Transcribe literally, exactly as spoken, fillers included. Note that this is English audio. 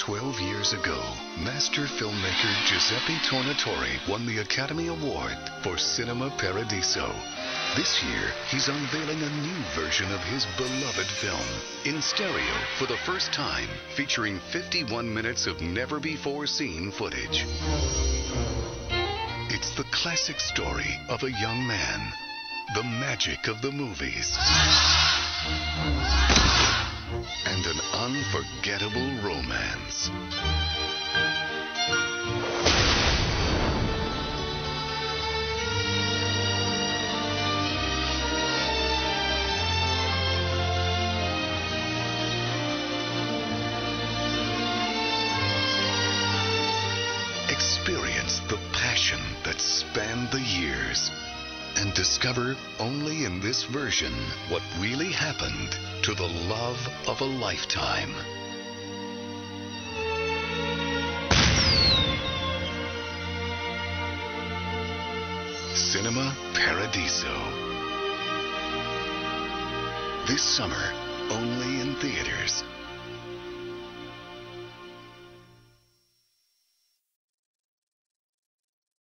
twelve years ago, master filmmaker Giuseppe Tornatore won the Academy Award for Cinema Paradiso. This year, he's unveiling a new version of his beloved film, in stereo for the first time, featuring fifty-one minutes of never-before-seen footage. It's the classic story of a young man, the magic of the movies, and an unforgettable romance. Experience the passion that spanned the years and discover only in this version what really happened to the love of a lifetime. Cinema Paradiso. This summer, only in theaters.